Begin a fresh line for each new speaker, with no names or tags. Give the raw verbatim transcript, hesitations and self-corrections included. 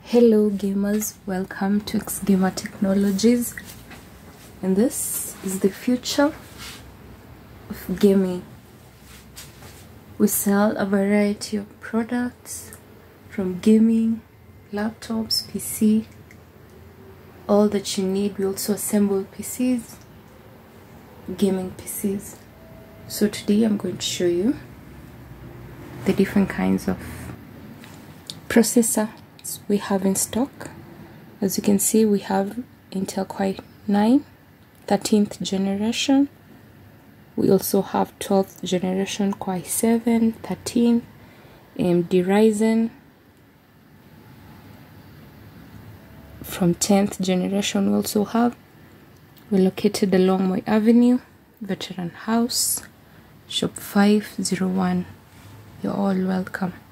Hello gamers, welcome to X Gamer Technologies, and this is the future of gaming. We sell a variety of products from gaming, laptops, P C, all that you need. We also assemble P Cs, gaming P Cs. So today I'm going to show you the different kinds of processor we have in stock. As you can see, we have Intel Core i nine thirteenth generation. We also have twelfth generation Core i seven thirteen, A M D Ryzen from tenth generation. We also have, we're located along Moi Avenue, Veteran House, shop five oh one. You're all welcome.